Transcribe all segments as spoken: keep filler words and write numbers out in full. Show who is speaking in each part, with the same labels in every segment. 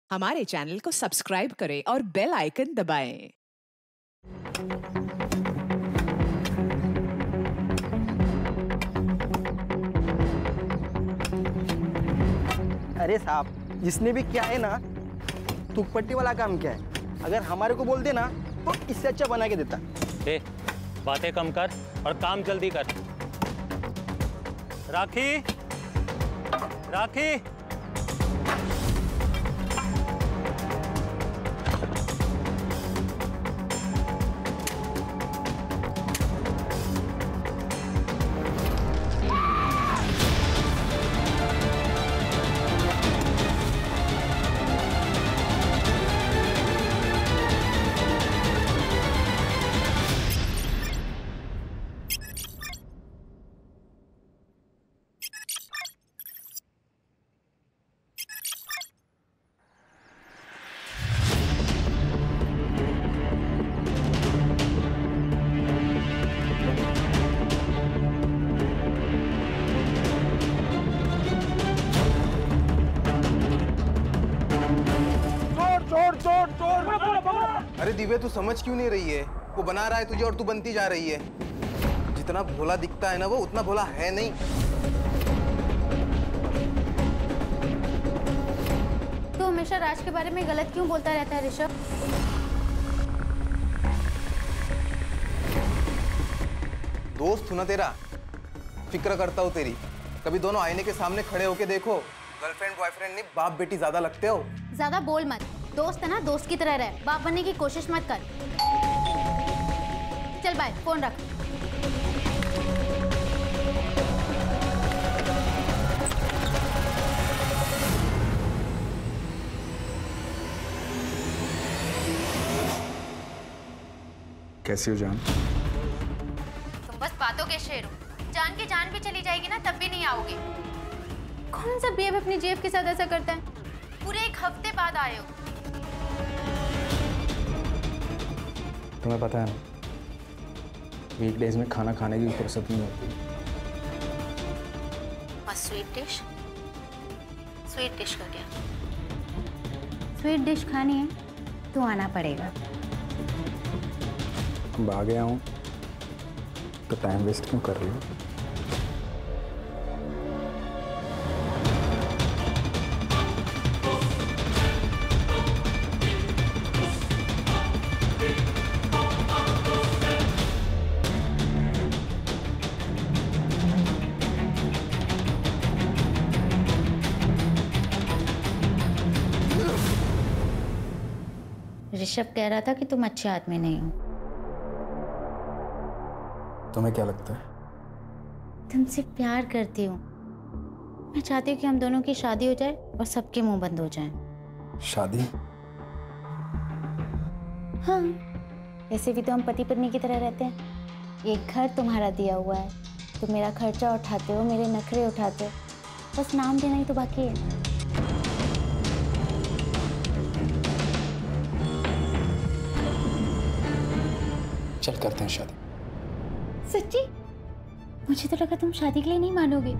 Speaker 1: हमारे चैनल को सब्सक्राइब करें और बेल आइकन दबाएं।
Speaker 2: अरे साहब, जिसने भी क्या है ना, तुकपट्टी वाला काम क्या है, अगर हमारे को बोल दे ना तो इससे अच्छा बना के देता।
Speaker 3: ए, बातें कम कर और काम जल्दी कर। राखी, राखी,
Speaker 4: अरे दिव्या, तू समझ क्यों नहीं रही है? वो बना रहा है तुझे और तू बनती जा रही है। जितना भोला दिखता है ना वो उतना भोला है नहीं।
Speaker 5: तू हमेशा राज के बारे में गलत क्यों बोलता रहता है ऋषभ?
Speaker 4: दोस्त हूं ना तेरा, फिक्र करता हूँ तेरी। कभी दोनों आईने के सामने खड़े होके देखो, गर्लफ्रेंड बॉयफ्रेंड नहीं बाप बेटी ज्यादा लगते हो।
Speaker 5: ज्यादा बोल मत, दोस्त है ना दोस्त की तरह रहे, बाप बनने की कोशिश मत कर। चल बाय, फोन रख।
Speaker 6: कैसी हो जान?
Speaker 5: तुम बस बातों के शेर हो, जान के जान भी चली जाएगी ना तब भी नहीं आओगे। कौन सा बेब अपनी जेब के साथ ऐसा करता है? पूरे एक हफ्ते बाद आए हो।
Speaker 6: तुम्हें पता है ना, वीकडेज में खाना खाने की फुर्सत नहीं होती।
Speaker 5: और स्वीट डिश? स्वीट डिश का क्या? स्वीट डिश खानी है तो आना पड़ेगा।
Speaker 6: अब आ गया हूँ तो टाइम वेस्ट क्यों कर रही हो?
Speaker 5: ऋषभ कह रहा था कि तुम अच्छे आदमी नहीं हो।
Speaker 6: तुम्हें क्या लगता है?
Speaker 5: तुमसे प्यार करती हूँ। मैं चाहती हूँ कि हम दोनों की शादी हो जाए और सबके मुंह बंद हो जाएं।
Speaker 6: शादी?
Speaker 5: हाँ, ऐसे भी तो हम पति पत्नी की तरह रहते हैं। एक घर तुम्हारा दिया हुआ है, तुम मेरा खर्चा उठाते हो, मेरे नखरे उठाते हो, बस नाम देना ही तो बाकी है।
Speaker 6: चल करते हैं शादी।
Speaker 5: सच्ची? मुझे तो लगा तुम शादी के लिए नहीं मानोगे।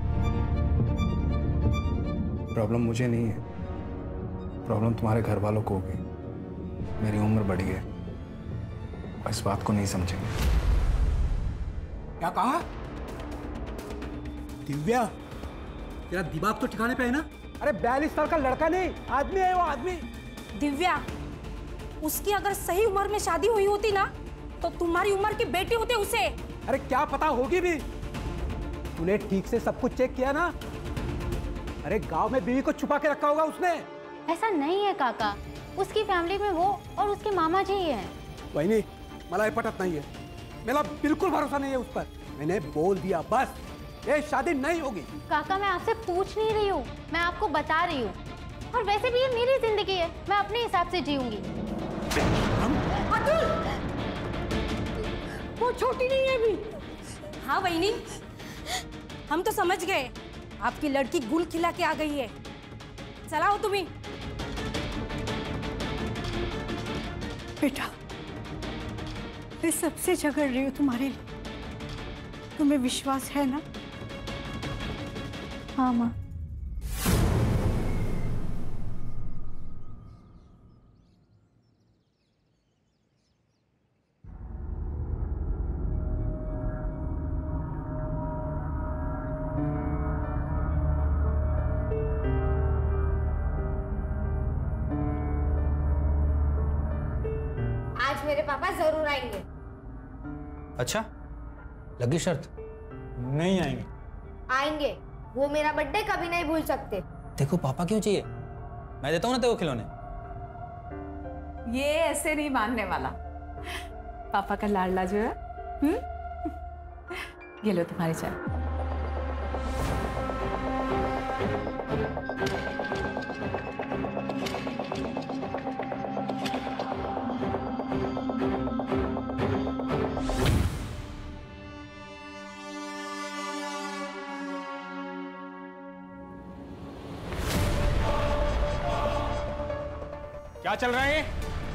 Speaker 6: प्रॉब्लम मुझे नहीं है, प्रॉब्लम तुम्हारे घर वालों को होगी। मेरी उम्र बढ़ी है, इस बात को नहीं समझेंगे।
Speaker 7: क्या कहा? दिव्या, तेरा दिमाग तो ठिकाने पे है ना? अरे बयालीस साल का लड़का नहीं, आदमी है वो, आदमी।
Speaker 8: दिव्या, उसकी अगर सही उम्र में शादी हुई होती ना तो तुम्हारी उम्र की बेटी होते उसे।
Speaker 7: अरे क्या पता होगी भी। तूने ठीक से सब कुछ चेक किया ना? अरे गांव में बीवी को छुपा के रखा होगा उसने।
Speaker 5: ऐसा नहीं है काका, उसकी फैमिली में वो और उसके मामा जी ही हैं।
Speaker 7: वही नहीं, मला ये पटत नहीं है। मेरा बिल्कुल भरोसा नहीं है उस पर। मैंने बोल दिया बस, ये शादी नहीं होगी।
Speaker 5: काका मैं आपसे पूछ नहीं रही हूँ, मैं आपको बता रही हूँ। और वैसे भी ये मेरी जिंदगी है, मैं अपने हिसाब से जीऊंगी।
Speaker 8: अतुल, वो छोटी नहीं है अभी। हाँ वहीनी, हम तो समझ गए आपकी लड़की गुल खिला के आ गई है। चलाओ तुम्हें।
Speaker 9: बेटा, मैं सबसे झगड़ रही हूँ तुम्हारे लिए, तुम्हें विश्वास है ना?
Speaker 5: हाँ माँ।
Speaker 10: मेरे पापा जरूर आएंगे।
Speaker 6: अच्छा, लगी शर्त?
Speaker 3: नहीं आएंगे।
Speaker 10: आएंगे, वो मेरा बर्थडे कभी नहीं भूल सकते।
Speaker 6: देखो पापा क्यों चाहिए, मैं देता हूँ ना तेरे को खिलौने।
Speaker 1: ये ऐसे नहीं मानने वाला। पापा का लाडला जो है। हम्म? ये लो तुम्हारी चाय।
Speaker 6: क्या चल रहा है?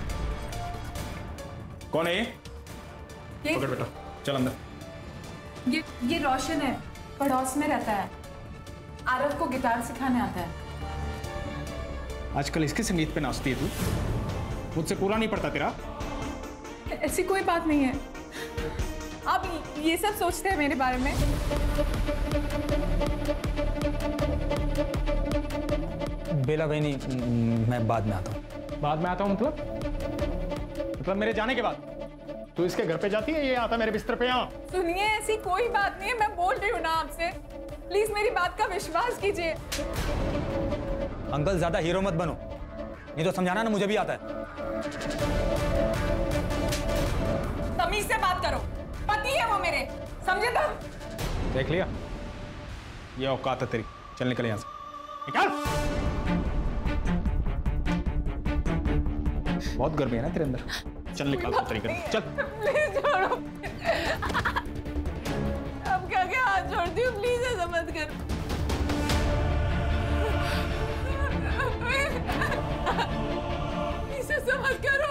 Speaker 6: कौन है ये?
Speaker 1: ये
Speaker 6: पकड़ बेटा, चल अंदर।
Speaker 1: ये ये रोशन है, पड़ोस में रहता है। आरव को गिटार सिखाने आता है।
Speaker 6: आजकल इसके संगीत पे नाचती है तू? मुझसे पूरा नहीं पड़ता तेरा?
Speaker 1: ऐसी कोई बात नहीं है। आप ये सब सोचते हैं मेरे बारे में?
Speaker 6: बेला बहनी, मैं बाद में आता हूँ।
Speaker 11: बाद में आता हूँ मतलब? मतलब मेरे जाने के बाद तू इसके घर पे जाती है, ये आता मेरे बिस्तर पे यहाँ?
Speaker 1: सुनिए, ऐसी कोई बात नहीं है, मैं बोल रही हूँ ना आपसे। प्लीज मेरी बात का विश्वास कीजिए।
Speaker 6: अंकल ज्यादा हीरो मत बनो, नहीं तो समझाना ना मुझे भी आता है।
Speaker 1: तमीज से बात करो, पति है वो मेरे, समझे तुम?
Speaker 11: देख लिया, ये औकात है तेरी। चल निकल यहाँ से, निकल। बहुत गर्मी है ना तेरे अंदर, चल निकाल तो तरीके से, चल।
Speaker 1: प्लीज छोड़ो। अब क्या क्या हाथ छोड़ती हूँ, प्लीज ऐसा मत करो। प्लीज ऐसा मत करो।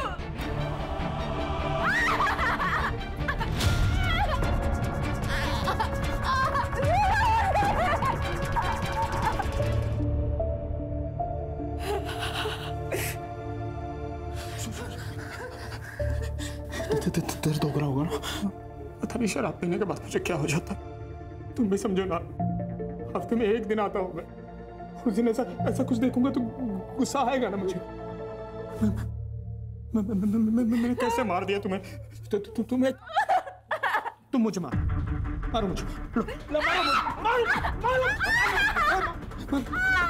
Speaker 11: दर्द हो रहा होगा ना? पता नहीं शराब पीने के बाद मुझे क्या हो जाता, तुम भी समझो ना। हफ्ते में एक दिन आता हूँ मैं, उस दिन ऐसा ऐसा कुछ देखूंगा तो गुस्सा आएगा ना मुझे। मैं, मैं, मैं, मैं, मैं, मैंने कैसे मार दिया तुम्हें? तु, तु, तु, तुम्हें तुम मुझे मारो, मारो मुझे, लो, लो, मारो मुझे, मारो, मारो, मारो,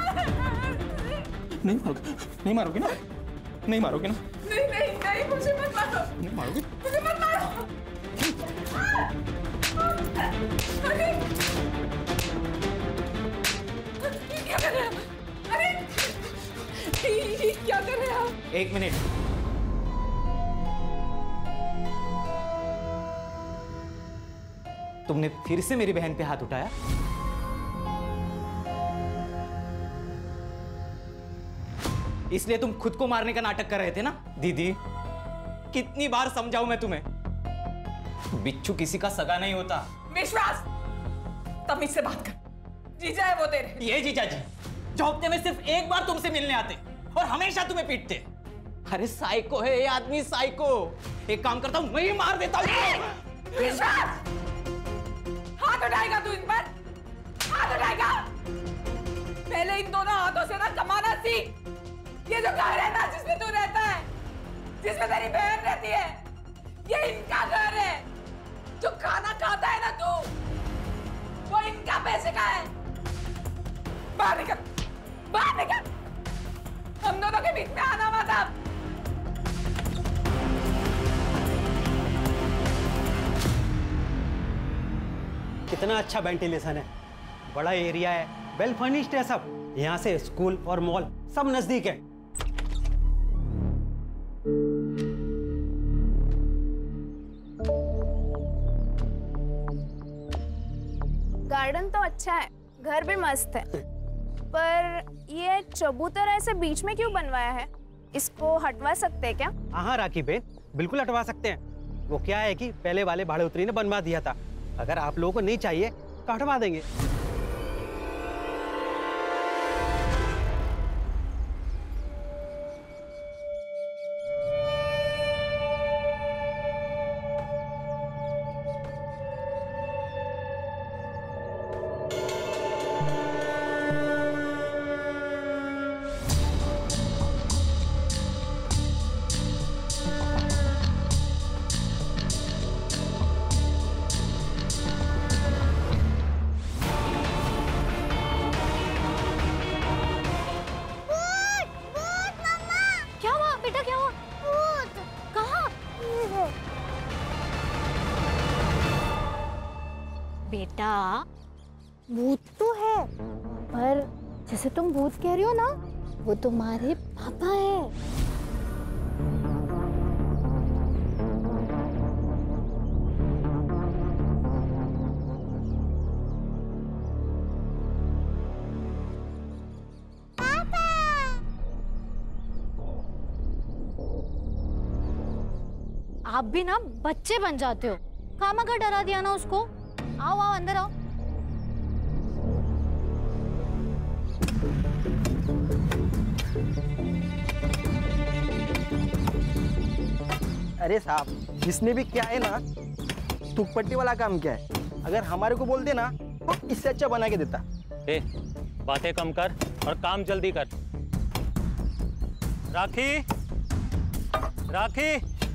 Speaker 11: नहीं मारोगे, नहीं मारोगे ना, नहीं मारोगे ना?
Speaker 1: नहीं नहीं नहीं, मुझे मत मारो।
Speaker 11: नहीं मारोगे?
Speaker 1: मुझे मत मारो। अरे क्या कर रहे हैं? अरे ये क्या कर रहे हैं आप?
Speaker 6: एक मिनट। तुमने फिर से मेरी बहन पे हाथ उठाया? इसलिए तुम खुद को मारने का नाटक कर रहे थे ना? दीदी, कितनी बार समझाऊं मैं तुम्हें, बिच्छू किसी का सगा नहीं होता।
Speaker 1: विश्वास, तमीज से बात कर। जीजा है वो तेरे।
Speaker 6: ये जीजा जी जो हफ्ते में सिर्फ एक बार तुमसे मिलने आते और हमेशा तुम्हें पीटते। अरे साइको है ये आदमी, साइको। एक काम करता हूं, मैं ही मार देता हूं।
Speaker 1: विश्वास, हाथ उठाएगा तू इन पर? हाथ उठाएगा? पहले इन दोनों हाथों से ना कमाना सीख। ये जो घर है ना जिसमें तू रहता है, जिसमें तेरी बहन रहती है, ये इनका घर है। जो खाना खाता है ना तू, वो इनका पैसे का है। बाहर निकल, बाहर निकल। हम दोनों के बीच में आना मत अब।
Speaker 12: कितना अच्छा वेंटिलेशन है, बड़ा एरिया है, वेल फर्निश्ड है सब। यहाँ से स्कूल और मॉल सब नजदीक है।
Speaker 13: गार्डन तो अच्छा है, घर भी मस्त है, पर ये चबूतर ऐसे बीच में क्यों बनवाया है? इसको हटवा सकते हैं क्या?
Speaker 12: हाँ राखी बहन, बिल्कुल हटवा सकते हैं। वो क्या है कि पहले वाले भाड़े उतरी ने बनवा दिया था, अगर आप लोगों को नहीं चाहिए तो हटवा देंगे।
Speaker 5: बेटा भूत तो है, पर जैसे तुम भूत कह रही हो ना, वो तुम्हारे पापा है। आप भी ना बच्चे बन जाते हो, खामा का डरा दिया ना उसको। आओ आओ अंदर आओ।
Speaker 2: अरे साहब, जिसने भी क्या है ना, तुकपट्टी वाला काम क्या है, अगर हमारे को बोल देना तो इससे अच्छा बना के देता।
Speaker 3: ए, बातें कम कर और काम जल्दी कर। राखी, राखी,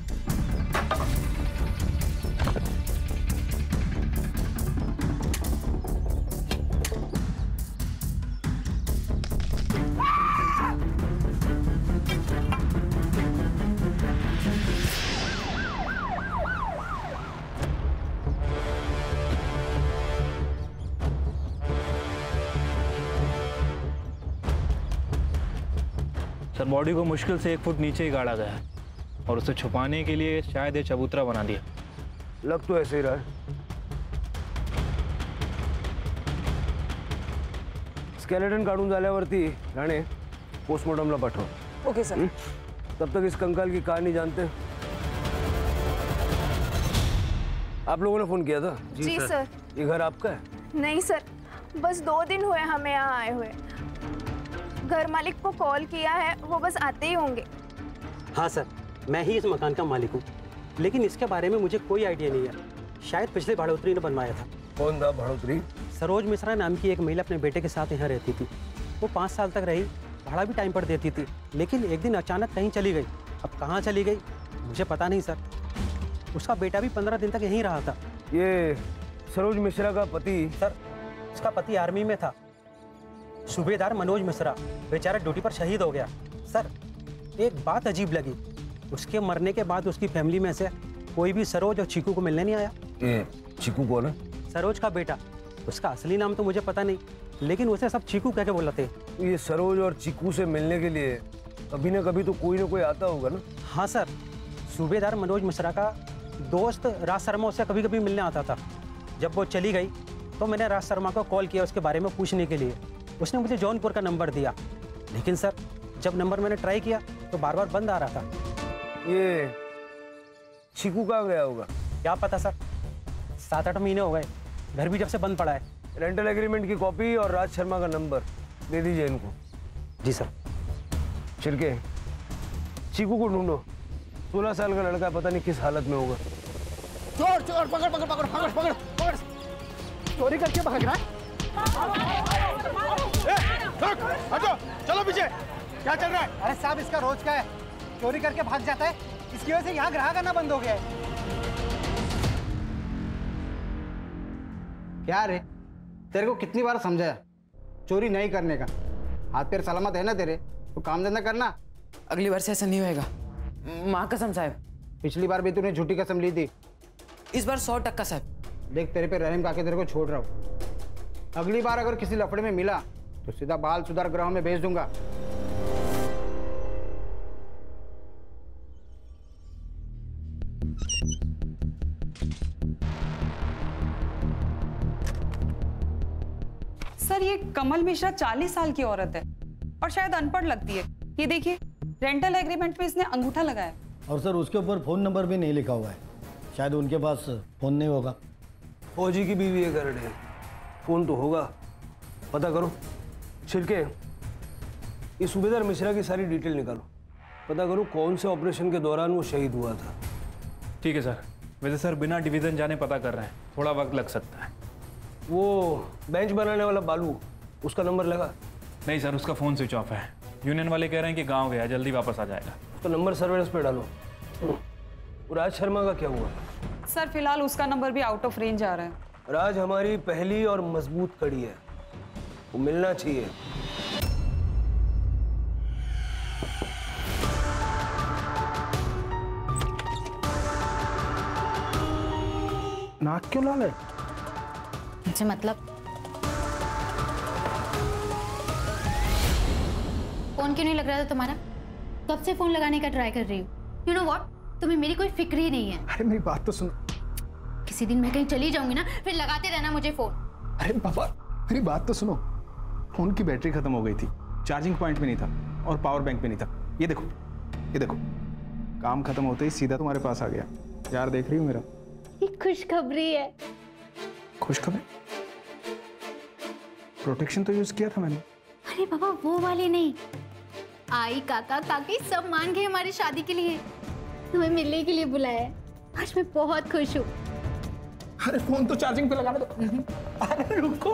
Speaker 14: सर बॉडी को मुश्किल से एक फुट नीचे ही गाड़ा गया है और उसे छुपाने के लिए शायद ये चबूतरा बना दिया।
Speaker 15: लग तो ऐसे ही रहा है। स्केलेटन काढून झाल्यावरती राणे पोस्टमॉर्टमला पाठव।
Speaker 1: Okay sir.
Speaker 15: तब तक इस कंकाल की कहानी जानते। आप लोगों ने फोन किया था?
Speaker 13: जी, जी सर।
Speaker 15: ये घर आपका है?
Speaker 13: नहीं सर, बस दो दिन हुए हमें यहाँ आए हुए। घर मालिक को कॉल किया है, वो बस आते ही होंगे।
Speaker 12: हाँ सर, मैं ही इस मकान का मालिक हूँ, लेकिन इसके बारे में मुझे कोई आइडिया नहीं है। शायद पिछले भाड़ोत्री ने बनवाया था।
Speaker 15: कौन था भाड़ोत्री?
Speaker 12: सरोज मिश्रा नाम की एक महिला अपने बेटे के साथ यहाँ रहती थी। वो पाँच साल तक रही, भाड़ा भी टाइम पर देती थी, लेकिन एक दिन अचानक कहीं चली गई। अब कहाँ चली गई मुझे पता नहीं सर। उसका बेटा भी पंद्रह दिन तक यहीं रहा था।
Speaker 15: ये सरोज मिश्रा का पति?
Speaker 12: सर, उसका पति आर्मी में था, सूबेदार मनोज मिश्रा। बेचारा ड्यूटी पर शहीद हो गया। सर, एक बात अजीब लगी, उसके मरने के बाद उसकी फैमिली में से कोई भी सरोज और चीकू को मिलने नहीं आया।
Speaker 15: ये चीकू कौन है?
Speaker 12: सरोज का बेटा। उसका असली नाम तो मुझे पता नहीं, लेकिन उसे सब चीकू कह के बुलाते हैं।
Speaker 15: ये सरोज और चीकू से मिलने के लिए कभी ना कभी तो कोई ना कोई आता होगा ना?
Speaker 12: हाँ सर, सूबेदार मनोज मिश्रा का दोस्त राज शर्मा उससे कभी कभी मिलने आता था। जब वो चली गई तो मैंने राज शर्मा को कॉल किया उसके बारे में पूछने के लिए। उसने मुझे जौनपुर का नंबर दिया, लेकिन सर जब नंबर मैंने ट्राई किया तो बार बार बंद आ रहा था।
Speaker 15: ये चीकू कहाँ गया होगा?
Speaker 12: क्या पता सर, सात आठ महीने हो गए, घर भी जब से बंद पड़ा है।
Speaker 15: रेंटल एग्रीमेंट की कॉपी और राज शर्मा का नंबर दे दीजिए इनको।
Speaker 12: जी सर।
Speaker 15: छिड़के, चीकू को ढूंढो। सोलह साल का लड़का, पता नहीं किस हालत में होगा।
Speaker 2: चोर चोर, पकड़ पकड़ पकड़ पकड़ पकड़ पकड़। चोरी करके भाग रहा है।
Speaker 16: हटो, चलो पीछे। क्या चल रहा है?
Speaker 7: अरे साहब, इसका रोज का है, चोरी करके भाग जाता है। इसकी वजह से यहाँ ग्राहक आना बंद हो गया है। क्या रे, तेरे को कितनी बार समझाया चोरी नहीं करने का? हाथ पैर सलामत है ना तेरे, तो काम धंधा करना।
Speaker 1: अगली बार से ऐसा नहीं होएगा, माँ कसम साहब।
Speaker 7: पिछली बार भी तूने झूठी कसम ली थी,
Speaker 1: इस बार सौ टक्का साहब।
Speaker 7: देख, तेरे पे रहम काके तेरे को छोड़ रहा हूँ। अगली बार अगर किसी लफड़े में मिला तो सीधा बाल सुधार गृह में भेज दूंगा।
Speaker 1: सर, ये कमल मिश्रा चालीस साल की औरत है और शायद अनपढ़ लगती है। ये देखिए, रेंटल एग्रीमेंट में इसने अंगूठा लगाया।
Speaker 17: और सर, उसके ऊपर फोन नंबर भी नहीं लिखा हुआ है। शायद उनके पास फोन नहीं होगा।
Speaker 15: फौजी की बीवी है करड़े, फोन तो होगा, पता करो। छिड़के, ये सूबेदार मिश्रा की सारी डिटेल निकालो, पता करो कौन से ऑपरेशन के दौरान वो शहीद हुआ था।
Speaker 14: ठीक है सर। वैसे सर बिना डिवीजन जाने पता कर रहे हैं, थोड़ा वक्त लग सकता है।
Speaker 15: वो बेंच बनाने वाला बालू, उसका नंबर लगा?
Speaker 14: नहीं सर, उसका फ़ोन स्विच ऑफ है। यूनियन वाले कह रहे हैं कि गांव गया, जल्दी वापस आ जाएगा।
Speaker 15: तो नंबर सर्वेलेंस पे डालो। राज शर्मा का क्या हुआ?
Speaker 1: सर, फिलहाल उसका नंबर भी आउट ऑफ रेंज आ रहा है।
Speaker 15: राज हमारी पहली और मजबूत कड़ी है, वो मिलना चाहिए।
Speaker 2: नाक क्यों लाल है?
Speaker 5: मुझसे मतलब? फोन क्यों नहीं लग रहा था तुम्हारा? कब से फोन लगाने का ट्राई कर रही हूँ। यू नो व्हाट, तुम्हें मेरी कोई फिक्र ही नहीं है।
Speaker 11: अरे मेरी बात तो सुनो।
Speaker 5: किसी दिन मैं कहीं चली जाऊंगी ना, फिर लगाते रहना मुझे फोन।
Speaker 11: अरे पापा मेरी बात तो सुनो। फोन की बैटरी खत्म हो गई थी, चार्जिंग पॉइंट भी नहीं था और पावर बैंक भी नहीं था। ये देखो ये देखो, काम खत्म होते ही सीधा तुम्हारे पास आ गया। यार देख रही हो मेरा?
Speaker 5: ये खुशखबरी है।
Speaker 11: खुशखबरी? प्रोटेक्शन तो यूज किया था मैंने।
Speaker 5: अरे बाबा वो वाली नहीं, आई काका काकी सब मान गए हमारी शादी के लिए, तुम्हें मिलने के लिए बुलाया है। आज मैं बहुत खुश हूँ।
Speaker 11: अरे फोन तो चार्जिंग पे लगाने दो। अरे रुको।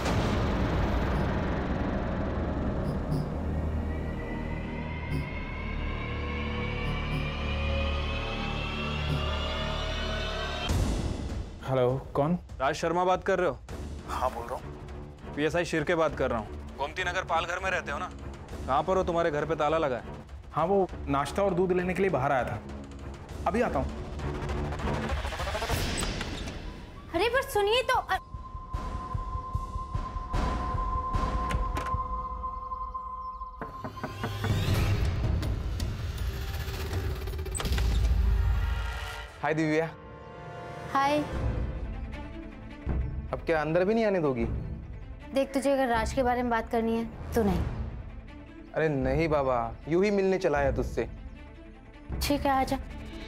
Speaker 14: हेलो, कौन? राज शर्मा बात कर रहे हो?
Speaker 11: हाँ बोल रहा हूँ।
Speaker 14: पीएसआई शिरके बात कर रहा हूँ। गोमती नगर पालघर में रहते हो ना? कहाँ पर हो? तुम्हारे घर पे ताला लगा है।
Speaker 11: हाँ वो नाश्ता और दूध लेने के लिए बाहर आया था, अभी आता हूँ।
Speaker 5: अरे पर सुनिए तो।
Speaker 4: हाय दिव्या।
Speaker 5: हाय।
Speaker 4: अब क्या अंदर भी नहीं आने दोगी?
Speaker 5: देख तुझे अगर राज के बारे में बात करनी है तो नहीं।
Speaker 4: अरे नहीं बाबा, यूं ही मिलने चला है तुझसे।
Speaker 5: ठीक है आजा।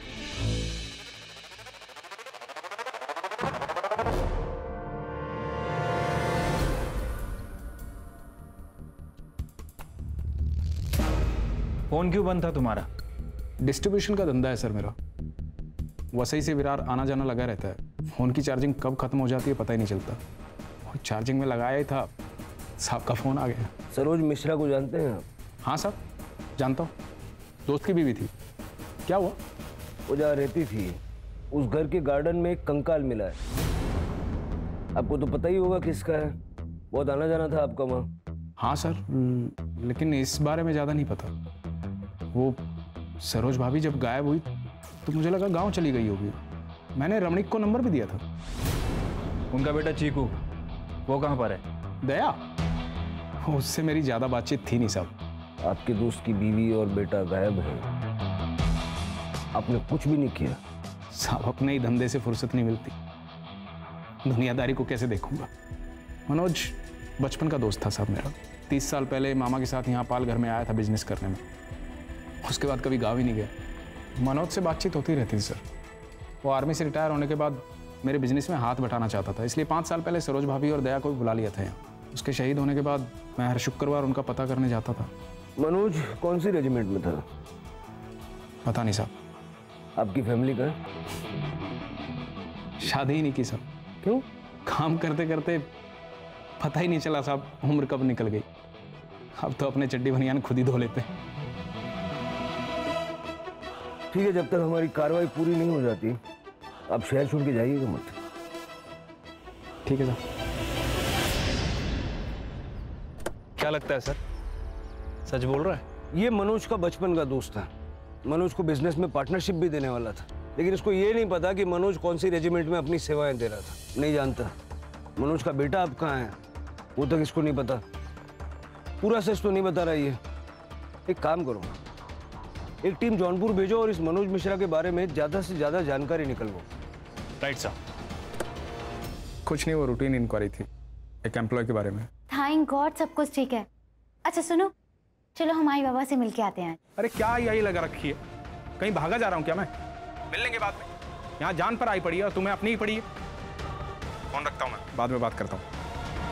Speaker 14: फोन क्यों बंद था तुम्हारा?
Speaker 11: डिस्ट्रीब्यूशन का धंधा है सर मेरा, वसई से विरार आना जाना लगा रहता है। फोन की चार्जिंग कब खत्म हो जाती है पता ही नहीं चलता, और चार्जिंग में लगाया ही था, साहब का फोन आ गया।
Speaker 15: सरोज मिश्रा को जानते हैं आप?
Speaker 11: हाँ साहब जानता हूँ, दोस्त की बीवी थी। क्या हुआ?
Speaker 15: वो जहाँ रहती थी उस घर के गार्डन में एक कंकाल मिला है। आपको तो पता ही होगा किसका है, बहुत आना जाना था आपका वहाँ।
Speaker 11: हाँ सर, लेकिन इस बारे में ज़्यादा नहीं पता। वो सरोज भाभी जब गायब हुई तो मुझे लगा गांव चली गई होगी। मैंने रमणीक को नंबर भी दिया था।
Speaker 14: उनका बेटा चीकू वो कहाँ पर है?
Speaker 11: दया, उससे मेरी ज़्यादा बातचीत थी नहीं साहब।
Speaker 15: आपके दोस्त की बीवी और बेटा गायब है, आपने कुछ भी नहीं किया?
Speaker 11: साहब अपने ही धंधे से फुर्सत नहीं मिलती, दुनियादारी को कैसे देखूंगा। मनोज बचपन का दोस्त था साहब मेरा। तीस साल पहले मामा के साथ यहाँ पालघर में आया था बिजनेस करने में, उसके बाद कभी गाँव ही नहीं गया। मनोज से बातचीत होती रहती थी सर। वो आर्मी से रिटायर होने के बाद मेरे बिजनेस में हाथ बटाना चाहता था, इसलिए पाँच साल पहले सरोज भाभी और दया को भी बुला लिया था यहाँ। उसके शहीद होने के बाद मैं हर शुक्रवार उनका पता करने जाता था।
Speaker 15: मनोज कौन सी रेजिमेंट में था?
Speaker 11: पता नहीं साहब।
Speaker 15: आपकी फैमिली का?
Speaker 11: शादी ही नहीं की साहब।
Speaker 15: क्यों?
Speaker 11: काम करते करते पता ही नहीं चला साहब उम्र कब निकल गई। अब तो अपने चड्डी बनियान खुद ही धो लेते हैं।
Speaker 15: ठीक है, जब तक हमारी कार्रवाई पूरी नहीं हो जाती आप शहर छोड़ के जाइएगा मत।
Speaker 11: ठीक है सर।
Speaker 14: क्या लगता है सर, सच बोल रहा है?
Speaker 15: ये मनोज का बचपन का दोस्त था, मनोज को बिजनेस में पार्टनरशिप भी देने वाला था, लेकिन इसको ये नहीं पता कि मनोज कौन सी रेजिमेंट में अपनी सेवाएं दे रहा था। नहीं जानता। मनोज का बेटा अब कहाँ है वो तक इसको नहीं पता। पूरा सच तो नहीं बता रहा ये। एक काम करो, एक टीम जौनपुर भेजो और इस मनोज मिश्रा के बारे में ज्यादा से ज्यादा जानकारी निकलवाओ।
Speaker 14: Right sir.
Speaker 11: कुछ नहीं, वो रूटीन इंक्वायरी थी एक एम्प्लॉय के बारे में।
Speaker 5: थैंक गॉड सब कुछ ठीक है। अच्छा सुनो, चलो हम आई बाबा से मिलके आते हैं।
Speaker 11: अरे क्या यही लगा रखी है, कहीं भागा जा रहा हूँ क्या मैं? मिल लेंगे बाद में। यहाँ जान पर आई पड़ी है और तुम्हें अपनी ही पड़ी है। फोन रखता हूँ मैं, बाद में बात करता हूँ।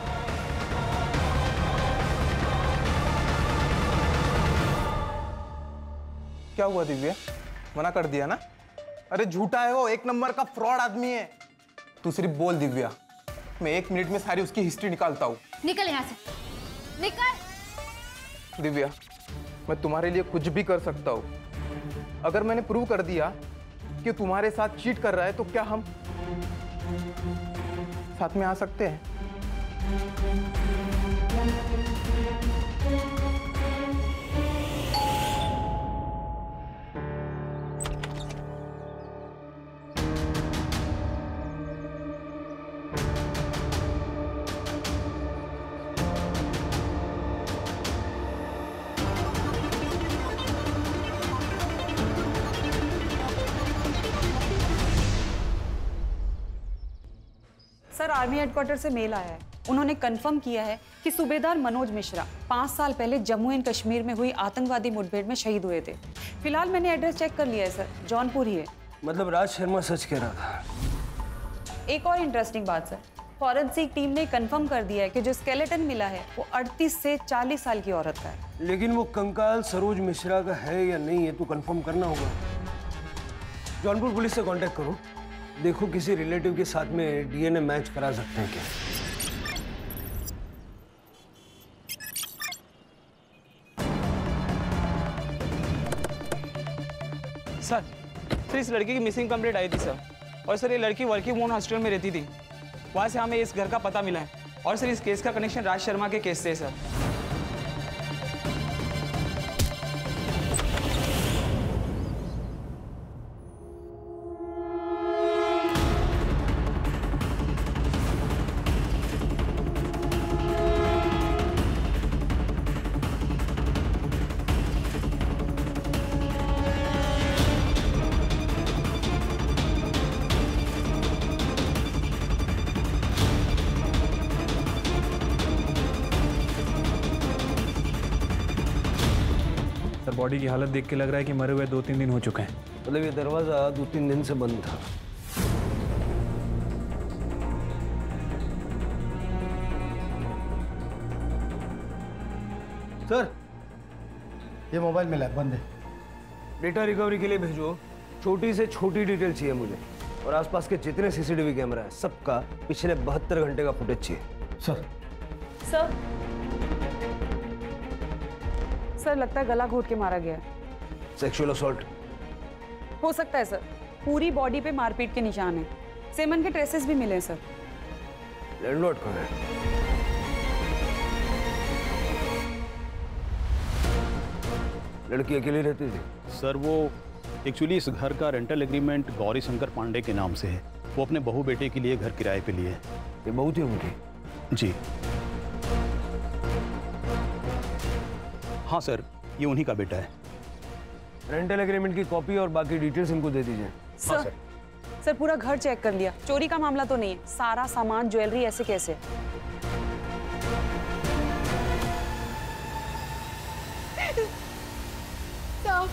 Speaker 4: क्या हुआ दिव्या, मना कर दिया ना? अरे झूठा है वो, एक नंबर का फ्रॉड आदमी है। तू सिर्फ बोल दिव्या, मैं एक मिनट में सारी उसकी हिस्ट्री निकालता हूँ।
Speaker 5: निकल यहाँ से, निकल।
Speaker 4: दिव्या, मैं तुम्हारे लिए कुछ भी कर सकता हूँ। अगर मैंने प्रूव कर दिया कि तुम्हारे साथ चीट कर रहा है तो क्या हम साथ में आ सकते हैं?
Speaker 18: सर आर्मी हेडक्वार्टर से मेल आया है। उन्होंने कंफर्म किया है कि सूबेदार मनोज मिश्रा पाँच साल पहले जम्मू एंड कश्मीर में हुई आतंकवादी मुठभेड़ में शहीद हुए थे। फिलहाल मैंने एड्रेस चेक कर लिया है सर, जौनपुर ही है।
Speaker 15: मतलब राज शर्मा सच कह रहा था।
Speaker 18: एक और इंटरेस्टिंग बात सर, फॉरेंसिक टीम ने कंफर्म कर दिया है कि जो स्केलेटन मिला है वो अड़तीस से चालीस साल की औरत का है।
Speaker 15: लेकिन वो कंकाल सरोज मिश्रा का है या नहीं है तो कंफर्म करना होगा। जौनपुर पुलिस से कांटेक्ट करो, देखो किसी रिलेटिव के साथ में डीएनए मैच करा सकते हैं क्या।
Speaker 6: सर सर इस लड़की की मिसिंग कंप्लेंट आई थी सर, और सर ये लड़की वर्किंग वुमन हॉस्टल में रहती थी। वहाँ से हमें इस घर का पता मिला है, और सर इस केस का कनेक्शन राज शर्मा के केस से है सर।
Speaker 14: बॉडी की हालत देख के लग रहा है कि मरे हुए दो तीन दिन हो चुके हैं।
Speaker 15: मतलब ये दरवाजा दो तीन दिन से बंद था।
Speaker 17: सर ये मोबाइल मिला है, बंद है।
Speaker 15: डेटा रिकवरी के लिए भेजो, छोटी से छोटी डिटेल चाहिए मुझे, और आसपास के जितने सीसीटीवी कैमरा है सबका पिछले बहत्तर घंटे का फुटेज चाहिए।
Speaker 17: सर
Speaker 18: सर सर लगता है गला घोट के मारा गया है।
Speaker 15: सेक्सुअल असॉल्ट
Speaker 18: हो सकता है सर, पूरी बॉडी पे मारपीट के निशान हैं। सेमन के ट्रेसेस भी मिले हैं सर।
Speaker 15: लैंडलॉर्ड कहाँ है? लड़की अकेली रहती थी?
Speaker 19: सर वो एक्चुअली इस घर का रेंटल एग्रीमेंट गौरी शंकर पांडे के नाम से है। वो अपने बहू बेटे के लिए घर किराए पे लिए।
Speaker 15: ये बहू थी उनकी?
Speaker 19: जी हाँ सर, ये उन्हीं का बेटा है।
Speaker 15: रेंटल एग्रीमेंट की कॉपी और बाकी डिटेल्स इनको दे दीजिए।
Speaker 18: सर, हाँ, सर सर पूरा घर चेक कर लिया, चोरी का मामला तो नहीं है। सारा सामान ज्वेलरी ऐसे कैसे?
Speaker 9: साहब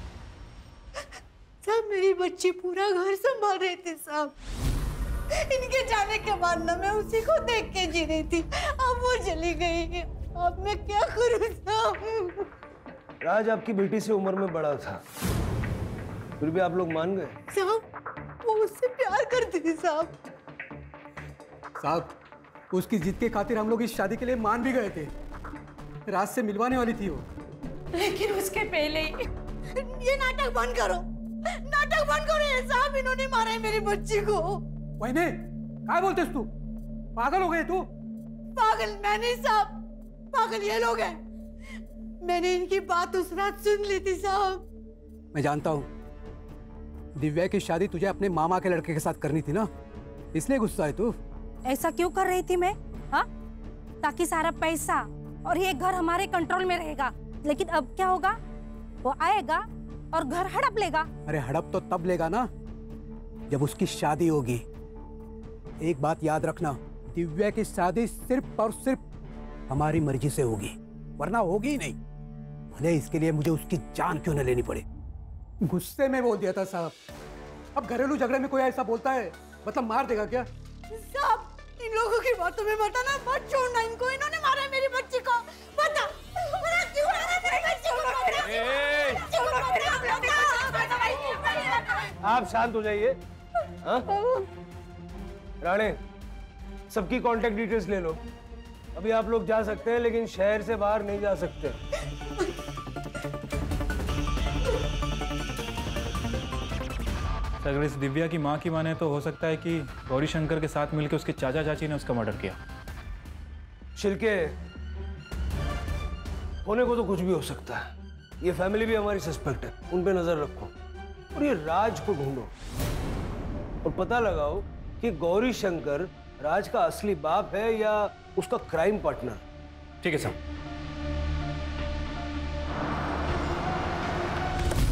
Speaker 9: साहब मेरी बच्ची पूरा घर संभाल रहे थे साहब। इनके जाने के बाद ना मैं उसी को देख के जी रही थी, अब वो चली गई। अब मैं क्या करूं साहब?
Speaker 15: राज आपकी बेटी से उम्र में बड़ा था, फिर भी आप लोग मान गए?
Speaker 9: साहब वो उससे प्यार करती थी साहब।
Speaker 7: साहब उसकी जिद के खातिर हम लोग इस शादी के लिए मान भी गए थे। राज से मिलवाने वाली थी वो,
Speaker 9: लेकिन उसके पहले ही ये नाटक बंद करो, नाटक बंद करो। ये साहब इन्होंने मारा है मेरी बच्ची को।
Speaker 7: वहीने क्या बोलते तू? पागल हो गए तू?
Speaker 9: पागल मैं नहीं साहब, पागल ये लोग हैं। मैंने इनकी बात उस रात सुन ली थी साहब।
Speaker 7: मैं जानता हूँ दिव्या की शादी तुझे अपने मामा के लड़के के साथ करनी थी ना, इसलिए गुस्सा है तू।
Speaker 8: ऐसा क्यों कर रही थी मैं? हाँ, ताकि सारा पैसा और ये घर हमारे कंट्रोल में रहेगा। लेकिन अब क्या होगा? वो आएगा और घर हड़प लेगा।
Speaker 7: अरे हड़प तो तब लेगा ना जब उसकी शादी होगी। एक बात याद रखना, दिव्या की शादी सिर्फ और सिर्फ हमारी मर्जी से होगी, वरना होगी ही नहीं, भले इसके लिए मुझे उसकी जान क्यों न लेनी पड़े। गुस्से में बोल दिया था साहब। अब घरेलू झगड़े में कोई ऐसा बोलता है मतलब मार देगा क्या?
Speaker 9: साहब इन लोगों की बातों में मत आना, मत छोड़ना इनको। इन्होंने मारा है मेरी बच्ची को। बता बता क्यों मारा है मेरी बच्ची को?
Speaker 15: आप शांत हो जाइए। राणे सबकी कांटेक्ट डिटेल्स ले लो। अभी आप लोग जा सकते हैं लेकिन शहर से बाहर नहीं जा सकते।
Speaker 14: अगर इस दिव्या की माँ की माने तो हो सकता है कि गौरी शंकर के साथ मिलकर उसके चाचा चाची ने उसका मर्डर किया।
Speaker 15: शिल्के होने को तो कुछ भी हो सकता है। ये फैमिली भी हमारी सस्पेक्ट है, उन पे नजर रखो और ये राज को ढूंढो और पता लगाओ कि गौरी शंकर राज का असली बाप है या उसका क्राइम पार्टनर।
Speaker 14: ठीक है सर।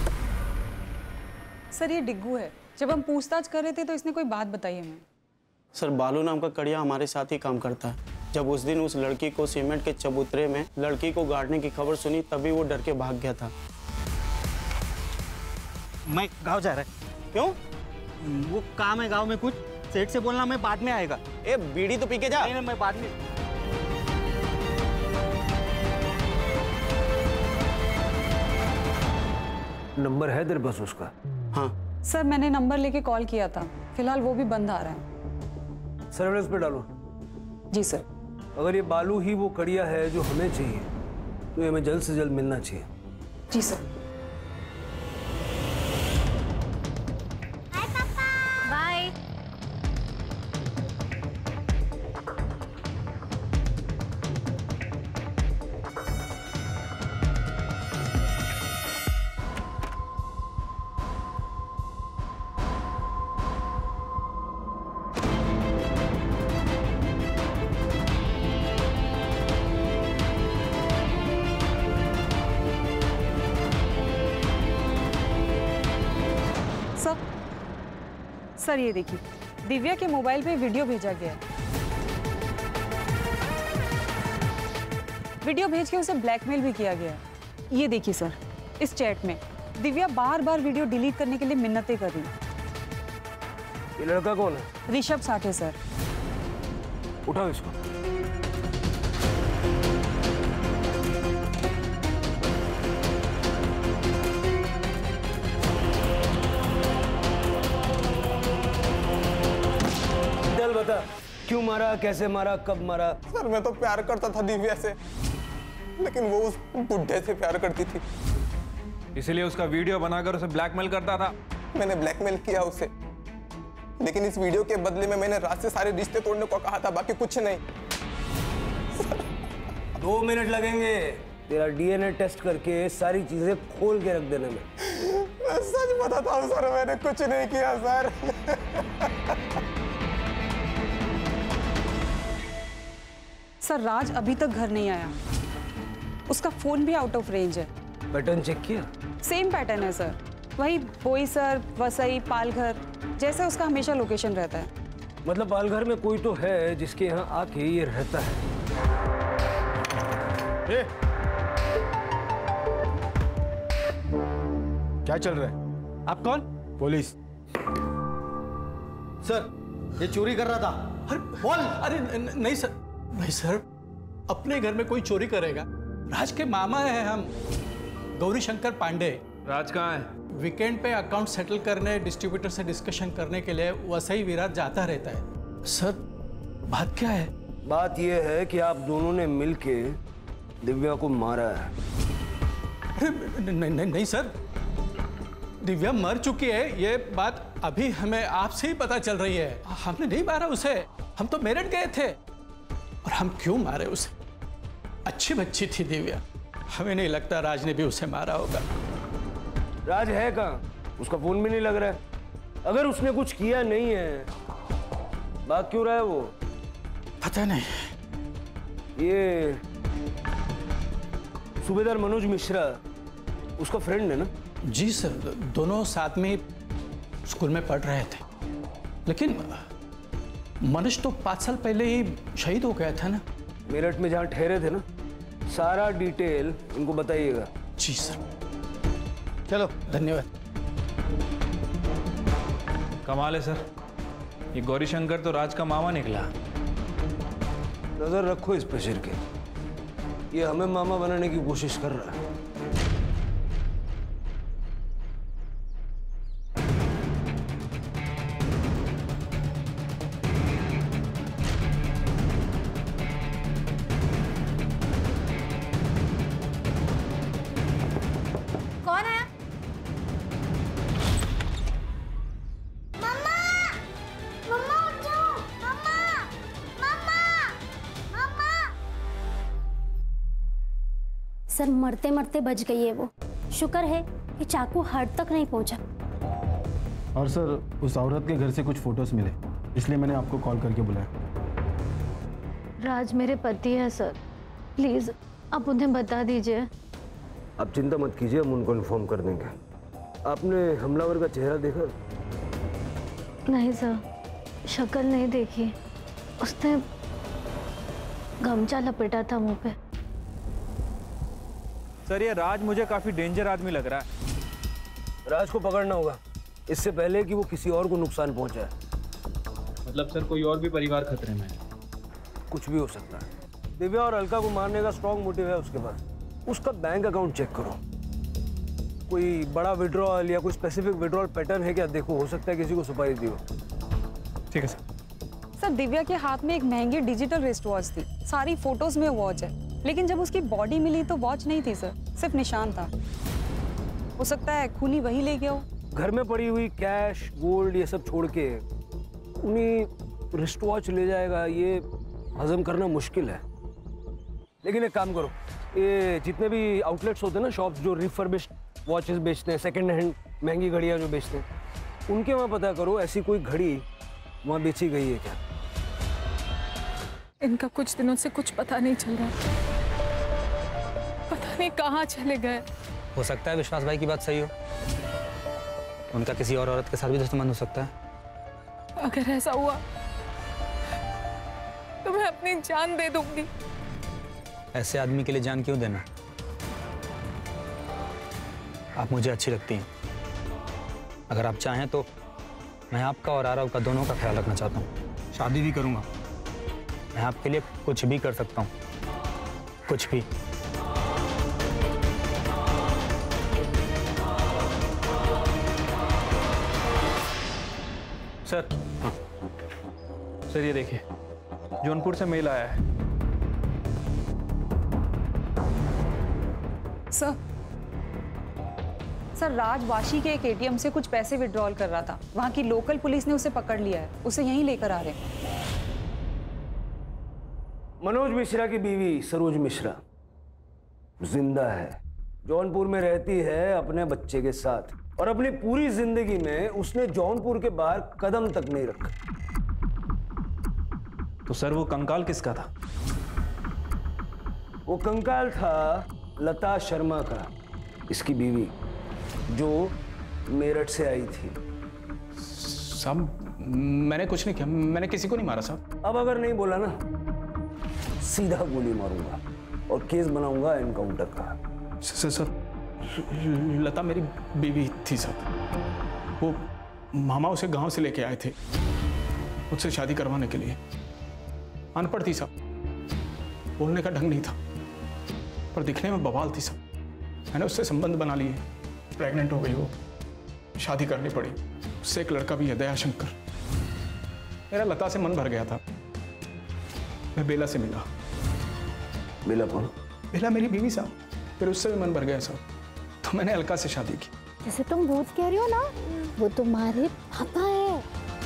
Speaker 18: सर ये डिग्गू है, जब हम पूछताछ कर रहे थे तो इसने कोई बात बताई हमें।
Speaker 20: सर बालू नाम का कड़िया हमारे साथ ही काम करता है। जब उस दिन उस लड़की को सीमेंट के चबूतरे में लड़की को गाड़ने की खबर सुनी तभी वो डर के भाग गया था।
Speaker 2: मैं गाँव जा रहा है।
Speaker 20: क्यों?
Speaker 2: वो काम है गाँव में कुछ, सेठ से बोलना मैं बाद में आएगा।
Speaker 20: ए बीड़ी तो पी के जा।
Speaker 2: नहीं नहीं मैं बाद में।
Speaker 15: नंबर है तेरे पास उसका?
Speaker 20: हाँ
Speaker 18: सर मैंने नंबर लेके कॉल किया था, फिलहाल वो भी बंद आ रहा है।
Speaker 15: सर्वेलेंस पे डालो।
Speaker 18: जी सर।
Speaker 15: अगर ये बालू ही वो कड़िया है जो हमें चाहिए तो ये हमें जल्द से जल्द मिलना चाहिए।
Speaker 18: जी सर।
Speaker 13: बाय।
Speaker 18: सर सर ये देखिए, दिव्या के मोबाइल पे वीडियो भेजा गया है। वीडियो भेज के उसे ब्लैकमेल भी किया गया है। ये देखिए सर, इस चैट में दिव्या बार बार वीडियो डिलीट करने के लिए मिन्नतें कर रही है।
Speaker 15: ये लड़का कौन है?
Speaker 18: ऋषभ साठे सर।
Speaker 15: उठाओ इसको। चल बता, क्यों मारा, कैसे मारा, कब मारा?
Speaker 4: सर मैं तो प्यार करता था दिव्या से, लेकिन वो उस बुढ़े से प्यार करती थी,
Speaker 14: इसलिए उसका वीडियो बनाकर उसे ब्लैकमेल करता था।
Speaker 4: मैंने ब्लैकमेल किया उसे, लेकिन इस वीडियो के बदले में मैंने रात से सारे रिश्ते तोड़ने को कहा था, बाकी कुछ नहीं।
Speaker 15: दो मिनट लगेंगे तेरा डीएनए टेस्ट करके सारी चीजें खोल के रख देने में।
Speaker 4: मैं सच बताता हूँ सर, मैंने कुछ नहीं किया सर।
Speaker 18: सर राज अभी तक घर नहीं आया, उसका फोन भी आउट ऑफ रेंज है।
Speaker 15: पैटर्न चेक किया?
Speaker 18: सेम पैटर्न है सर, वही बोईसर, वसई, पालघर जैसे उसका हमेशा लोकेशन रहता है।
Speaker 15: मतलब पालघर में कोई तो है जिसके यहाँ आके ये रहता है।
Speaker 16: ए! क्या चल रहा है?
Speaker 2: आप कौन?
Speaker 16: पुलिस।
Speaker 2: सर ये चोरी कर रहा था।
Speaker 21: अरे बोल। अरे न, न, नहीं सर, नहीं सर, अपने घर में कोई चोरी करेगा? राज के मामा हैं हम, गौरी शंकर पांडे।
Speaker 14: राज कहाँ है?
Speaker 21: वीकेंड पे अकाउंट सेटल करने, डिस्ट्रीब्यूटर से डिस्कशन करने के लिए वसई विराट जाता रहता है। सर बात क्या है?
Speaker 15: बात यह है कि आप दोनों ने मिलके दिव्या को मारा है।
Speaker 21: अरे नहीं नहीं नहीं सर, दिव्या मर चुकी है, ये बात अभी हमें आपसे ही पता चल रही है। हमने नहीं मारा उसे, हम तो मेरठ गए थे। और हम क्यों मारे उसे? अच्छी बच्ची थी दिव्या, हमें नहीं लगता राज ने भी उसे मारा होगा।
Speaker 15: राज है कहाँ? उसका फोन भी नहीं लग रहा है। अगर उसने कुछ किया नहीं है, बात क्यों रहा है वो?
Speaker 21: पता नहीं।
Speaker 15: ये सूबेदार मनोज मिश्रा उसका फ्रेंड है ना?
Speaker 21: जी सर, दोनों साथ में स्कूल में पढ़ रहे थे, लेकिन मनोज तो पाँच साल पहले ही शहीद हो गया था ना।
Speaker 15: मेरठ में जहाँ ठहरे थे ना, सारा डिटेल इनको बताइएगा।
Speaker 21: जी सर। चलो धन्यवाद।
Speaker 14: कमाल है सर, ये गौरी शंकर तो राज का मामा निकला।
Speaker 15: नजर रखो इस पर शिर के, ये हमें मामा बनाने की कोशिश कर रहा है।
Speaker 10: कौन आया? मम्मा! मम्मा उठ जाओ! मम्मा! मम्मा! मम्मा!
Speaker 5: सर मरते मरते बच गई है वो। शुक्र है कि चाकू हार्ट तक नहीं पहुंचा।
Speaker 16: और सर उस औरत के घर से कुछ फोटोज मिले, इसलिए मैंने आपको कॉल करके बुलाया।
Speaker 22: राज मेरे पति है सर, प्लीज आप उन्हें बता दीजिए।
Speaker 15: आप चिंता मत कीजिए, हम उनको इन्फॉर्म कर देंगे। आपने हमलावर का चेहरा देखा?
Speaker 22: नहीं सर। शक्ल नहीं देखी, उसने गमछा लपेटा था मुंह पे।
Speaker 14: सर ये राज मुझे काफी डेंजर आदमी लग रहा है।
Speaker 15: राज को पकड़ना होगा इससे पहले कि वो किसी और को नुकसान पहुंचाए।
Speaker 14: मतलब सर कोई और भी परिवार खतरे में है?
Speaker 15: कुछ भी हो सकता है। दिव्या और अलका को मारने का स्ट्रॉन्ग मोटिव है उसके पास। उसका बैंक अकाउंट चेक करो, कोई बड़ा विड्रॉल या कोई स्पेसिफिक विड्रॉल पैटर्न है क्या देखो, हो सकता है किसी को सुपारी दी हो।
Speaker 14: ठीक है सर।
Speaker 18: सर दिव्या के हाथ में एक महंगी डिजिटल रिस्ट वॉच थी, सारी फोटोज में वॉच है, लेकिन जब उसकी बॉडी मिली तो वॉच नहीं थी सर, सिर्फ निशान था। हो सकता है खूनी वही ले गया हो।
Speaker 15: घर में पड़ी हुई कैश गोल्ड ये सब छोड़ के उन्हीं रिस्ट वॉच ले जाएगा, ये हजम करना मुश्किल है। लेकिन एक काम करो, ये जितने भी आउटलेट्स होते हैं ना, शॉप्स जो रिफर्बिश्ड वॉचेस बेचते हैं, सेकंड हैंड महंगी घड़ियाँ जो बेचते हैं, उनके वहाँ पता करो ऐसी कोई घड़ी वहाँ बेची गई है क्या।
Speaker 1: इनका कुछ दिनों से कुछ पता नहीं चल रहा, पता नहीं कहाँ चले गए।
Speaker 3: हो सकता है विश्वास भाई की बात सही हो, उनका किसी और औरत के साथ भी तो संबंध हो सकता है।
Speaker 1: अगर ऐसा हुआ तो मैं अपनी जान दे दूंगी।
Speaker 3: ऐसे आदमी के लिए जान क्यों देना? आप मुझे अच्छी लगती हैं, अगर आप चाहें तो मैं आपका और आरव का दोनों का ख्याल रखना चाहता हूँ। शादी भी करूँगा, मैं आपके लिए कुछ भी कर सकता हूँ, कुछ भी।
Speaker 14: सर हाँ। सर ये देखिए जौनपुर से मेल आया है।
Speaker 18: सर सर राज वाशी के एक एटीएम से कुछ पैसे विड्रॉल कर रहा था, वहां की लोकल पुलिस ने उसे पकड़ लिया है, उसे यहीं लेकर आ रहे हैं।
Speaker 15: मनोज मिश्रा की बीवी सरोज मिश्रा जिंदा है, जौनपुर में रहती है अपने बच्चे के साथ, और अपनी पूरी जिंदगी में उसने जौनपुर के बाहर कदम तक नहीं रखा।
Speaker 14: तो सर वो कंकाल किसका था?
Speaker 15: वो कंकाल था लता शर्मा का, इसकी बीवी, जो मेरठ से आई थी।
Speaker 21: साहब मैंने कुछ नहीं किया, मैंने किसी को नहीं मारा साहब।
Speaker 15: अब अगर नहीं बोला ना सीधा गोली मारूंगा और केस बनाऊंगा एनकाउंटर का।
Speaker 21: सर सर लता मेरी बीवी थी साहब, वो मामा उसे गांव से लेके आए थे मुझसे शादी करवाने के लिए। अनपढ़ थी साहब, बोलने का ढंग नहीं था, पर दिखने में बवाल थी साहब। मैंने उससे संबंध बना लिए, प्रेग्नेंट हो गई, वो शादी करनी पड़ी। उससे एक लड़का भी है दयाशंकर। मेरा लता से मन भर गया था, मैं बेला से मिला।
Speaker 15: बेला कौन?
Speaker 21: बेला मेरी बीवी साहब, फिर उससे भी मन भर गया साहब, तो मैंने अलका से शादी की।
Speaker 5: जैसे तुम भूत कह रहे हो ना, वो तुम्हारे पापा है।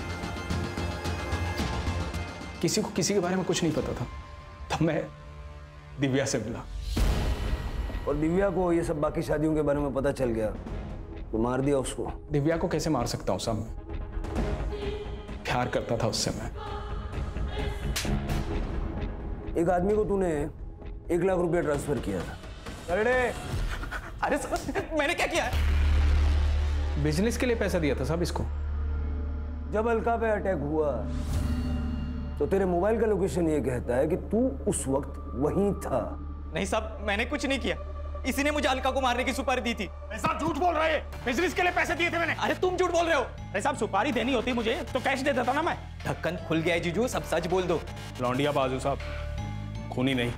Speaker 21: किसी को किसी के बारे में कुछ नहीं पता था, तब मैं दिव्या से मिला।
Speaker 15: और दिव्या को ये सब बाकी शादियों के बारे में पता चल गया तो मार दिया उसको।
Speaker 21: दिव्या को कैसे मार सकता हूँ साहब, प्यार करता था उससे मैं।
Speaker 15: एक आदमी को तूने एक लाख रुपया ट्रांसफर किया था। अरे
Speaker 21: अरे साहब मैंने क्या किया है? बिजनेस के लिए पैसा दिया था साहब इसको।
Speaker 15: जब अलका पे अटैक हुआ तो तेरे मोबाइल का लोकेशन ये कहता है कि तू उस वक्त वहीं था।
Speaker 3: नहीं साहब मैंने कुछ नहीं किया, इसी ने मुझे अलका को मारने की सुपारी दी थी।
Speaker 21: साहब झूठ बोल रहे हैं, बिजनेस के लिए पैसे दिए थे मैंने।
Speaker 3: अरे तुम झूठ बोल रहे हो। अरे साहब सुपारी देनी होती मुझे तो कैश दे देता ना मैं। ढक्कन खुल गया है जीजू, सब सच बोल दो।
Speaker 21: लौंडिया बाजू साहब, खूनी नहीं।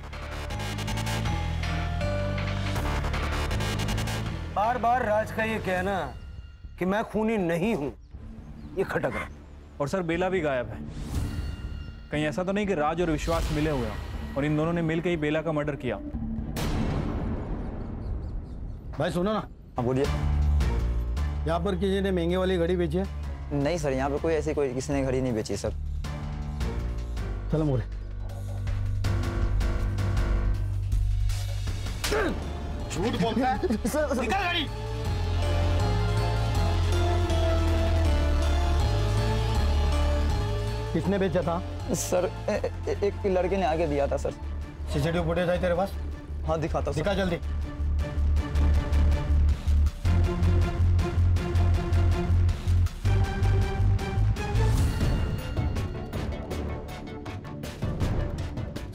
Speaker 15: बार बार राज का ये कहना कि मैं खूनी नहीं हूं, ये खटक रहा।
Speaker 14: और सर बेला भी गायब है, कहीं ऐसा तो नहीं कि राज और विश्वास मिले हुए हैं और इन दोनों ने मिलकर ही बेला का मर्डर किया?
Speaker 17: भाई सुनो ना।
Speaker 2: हाँ बोलिए।
Speaker 17: यहाँ पर किसी ने महंगे वाली घड़ी बेची है?
Speaker 2: नहीं सर, यहाँ पे कोई ऐसी कोई किसी ने घड़ी नहीं बेची सर।
Speaker 17: चलो मोरे।
Speaker 21: झूठ बोलता है। निकल गाड़ी।
Speaker 17: किसने बेचा था?
Speaker 2: सर ए, ए, एक लड़के ने आगे दिया था सर।
Speaker 17: सीसीटीवी फुटेज है तेरे पास?
Speaker 2: हाँ दिखाता हूँ।
Speaker 17: दिखा जल्दी।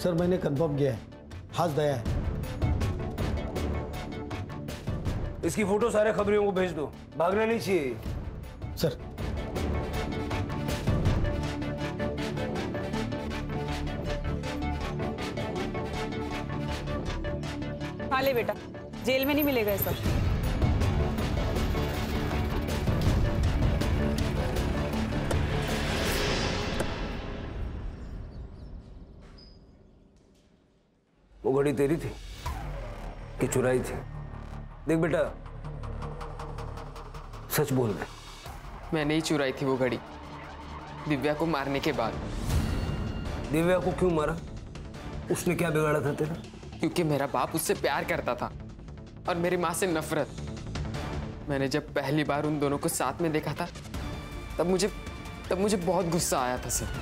Speaker 17: सर मैंने कंफर्म किया है, हाथ दया है।
Speaker 15: इसकी फोटो सारे खबरियों को भेज दो, भागना नहीं चाहिए।
Speaker 17: सर
Speaker 18: हाँ ले बेटा, जेल में नहीं मिलेगा ये सब।
Speaker 15: वो घड़ी तेरी थी कि चुराई थी? देख बेटा, सच बोल रहे।
Speaker 11: मैंने ही चुराई थी वो घड़ी, दिव्या को मारने के बाद।
Speaker 15: दिव्या को क्यों मारा? उसने क्या बिगाड़ा था तेरा?
Speaker 11: क्योंकि मेरा बाप उससे प्यार करता था और मेरी माँ से नफरत। मैंने जब पहली बार उन दोनों को साथ में देखा था तब मुझे तब मुझे बहुत गुस्सा आया था सर।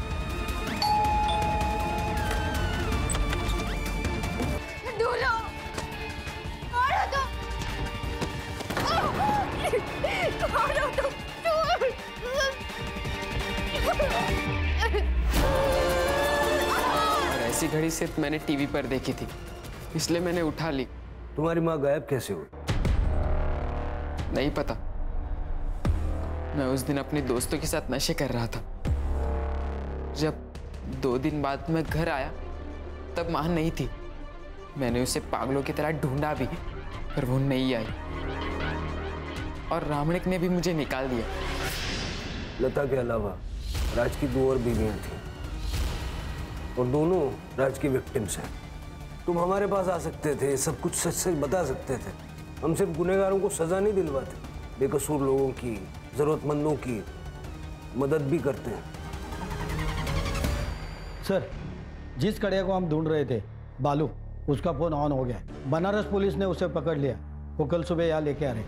Speaker 9: दूल्हा, मारो तो, मारो तो,
Speaker 11: और ऐसी घड़ी सिर्फ मैंने टीवी पर देखी थी, इसलिए मैंने उठा ली।
Speaker 15: तुम्हारी माँ गायब कैसे हुई?
Speaker 11: नहीं पता। मैं उस दिन अपने दोस्तों के साथ नशे कर रहा था। जब दो दिन बाद मैं घर आया तब माँ नहीं थी। मैंने उसे पागलों की तरह ढूंढा भी, पर वो नहीं आई और रामणिक ने भी मुझे निकाल दिया।
Speaker 15: लता के अलावा राज की दो और बीवियां थी और दोनों राज की विक्टिम्स हैं। तुम हमारे पास आ सकते थे, सब कुछ सच सच बता सकते थे। हम सिर्फ गुनहगारों को सजा नहीं दिलवाते, बेकसूर लोगों की, जरूरतमंदों की मदद भी करते हैं।
Speaker 17: सर जिस कड़िया को हम ढूंढ रहे थे, बालू, उसका फोन ऑन हो गया। बनारस पुलिस ने उसे पकड़ लिया। वो कल सुबह यहाँ लेके आ रहे।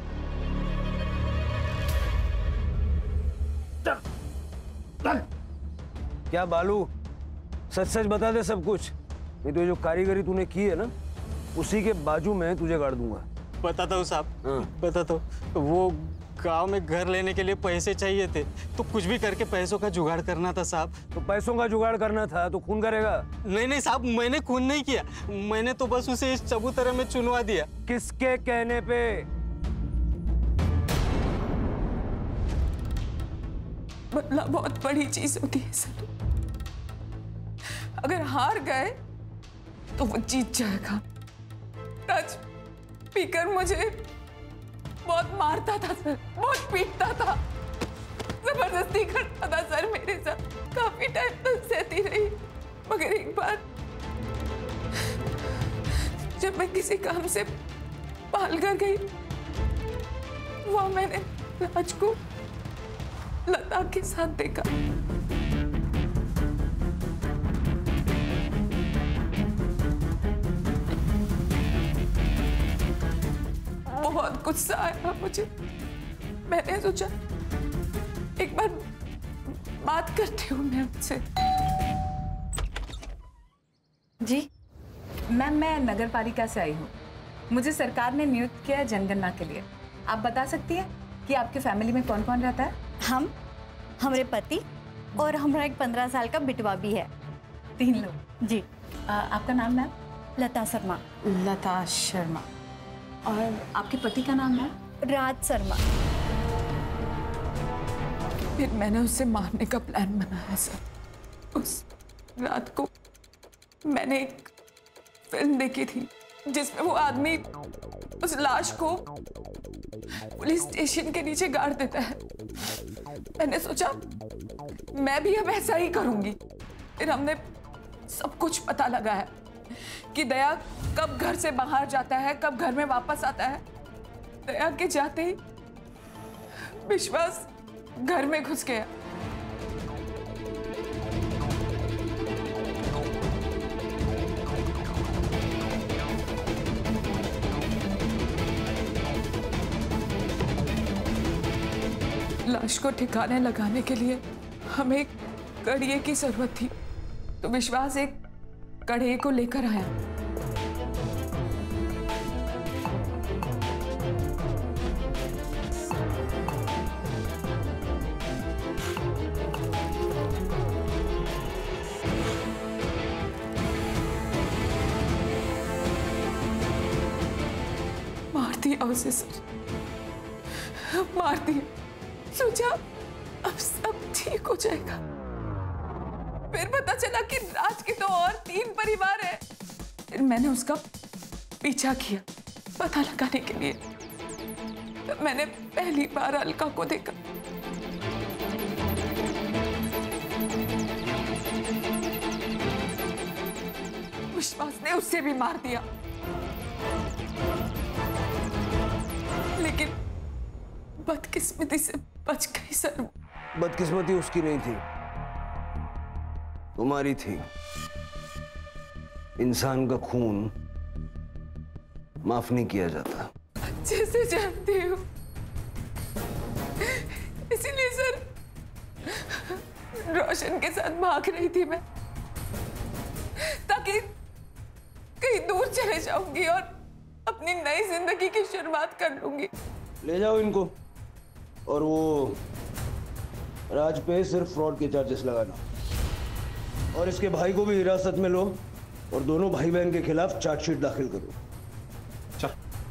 Speaker 15: क्या बालू, सच सच बता दे सब कुछ, नहीं तो जो कारीगरी तूने की है ना, उसी के बाजू में तुझे गाड़ दूंगा।
Speaker 20: बताता हूँ साहब, बताता हूँ। वो गांव में घर लेने के लिए पैसे चाहिए थे, तो कुछ भी करके पैसों का जुगाड़ करना था साहब।
Speaker 15: तो पैसों का जुगाड़ करना था तो खून करेगा?
Speaker 20: नहीं नहीं साहब, मैंने खून नहीं किया, मैंने तो बस उसे इस चबूतरे में चुनवा दिया।
Speaker 15: किसके कहने पे?
Speaker 1: बदला बहुत बड़ी चीज होती है सर। अगर हार गए तो वो जीत जाएगा। राज पीकर मुझे बहुत मारता था सर, बहुत पीटता था, जबरदस्ती करता था सर मेरे साथ। काफी टाइम तक सहती रही, मगर एक बार जब मैं किसी काम से पाल कर गई, वहां मैंने राज को लता के साथ देखा। बहुत गुस्सा आया मुझे। मैंने सोचा एक बार बात करती हूँ मैं उनसे।
Speaker 12: जी मैम, मैं नगर पालिका से आई हूँ। मुझे सरकार ने नियुक्त किया है जनगणना के लिए। आप बता सकती हैं कि आपके फैमिली में कौन कौन रहता है?
Speaker 9: हम, हमारे पति और हमारा एक पंद्रह साल का बिटवा भी है।
Speaker 12: तीन लोग।
Speaker 9: जी।
Speaker 12: आ, आपका नाम मैम?
Speaker 9: लता शर्मा।
Speaker 12: लता शर्मा। और आपके पति का नाम है?
Speaker 9: राज शर्मा।
Speaker 1: फिर मैंने उसे मारने का प्लान बनाया सर। उस रात को मैंने एक फिल्म देखी थी जिसमें वो आदमी उस लाश को पुलिस स्टेशन के नीचे गाड़ देता है। मैंने सोचा मैं भी अब ऐसा ही करूंगी। फिर हमने सब कुछ पता लगाया कि दया कब घर से बाहर जाता है, कब घर में वापस आता है। दया के जाते ही विश्वास घर में घुस गया। लाश को ठिकाने लगाने के लिए हमें एक कड़िए की जरूरत थी, तो विश्वास एक कड़िए को लेकर आया। उसे सर, मार दिया। सोचा अब सब ठीक हो जाएगा। फिर पता चला कि राज के तो और तीन परिवार है। फिर मैंने उसका पीछा किया पता लगाने के लिए। तब मैंने पहली बार अलका को देखा। विश्वास ने उसे भी मार दिया, लेकिन बदकिस्मती से बच गई सर।
Speaker 15: बदकिस्मती उसकी नहीं थी, तुम्हारी थी। इंसान का खून माफ नहीं किया जाता।
Speaker 1: अच्छे से जानती हूँ, इसीलिए सर रोशन के साथ भाग रही थी मैं, ताकि कहीं दूर चले जाऊंगी और अपनी नई जिंदगी की शुरुआत कर लूंगी।
Speaker 15: ले जाओ इनको, और वो राज पे सिर्फ फ्रॉड के चार्जेस लगाना, और इसके भाई को भी हिरासत में लो और दोनों भाई बहन के खिलाफ चार्जशीट दाखिल करो।
Speaker 4: चल।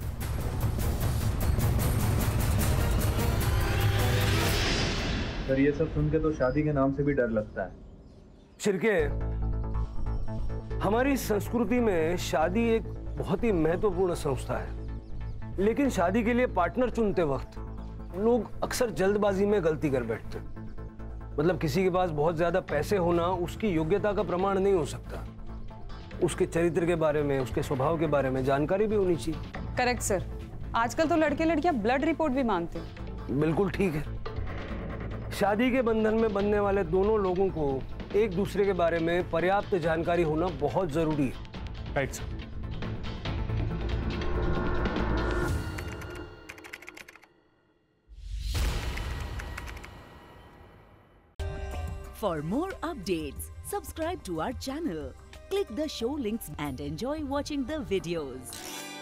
Speaker 16: सर ये सब सुन के तो शादी के नाम से भी डर लगता है।
Speaker 15: शिरके, हमारी संस्कृति में शादी एक बहुत ही महत्वपूर्ण संस्था है, लेकिन शादी के लिए पार्टनर चुनते वक्त लोग अक्सर जल्दबाजी में गलती कर बैठते हैं। मतलब किसी के पास बहुत ज्यादा पैसे होना उसकी योग्यता का प्रमाण नहीं हो सकता। उसके चरित्र के बारे में, उसके स्वभाव के बारे में जानकारी भी होनी चाहिए।
Speaker 18: Correct sir. आजकल तो लड़के लड़कियां ब्लड रिपोर्ट भी मांगते हैं।
Speaker 15: बिल्कुल ठीक है। शादी के बंधन में बंधने वाले दोनों लोगों को एक दूसरे के बारे में पर्याप्त जानकारी होना बहुत जरूरी है।
Speaker 16: Right sir.
Speaker 6: For more updates, subscribe to our channel, click the show links and enjoy watching the videos.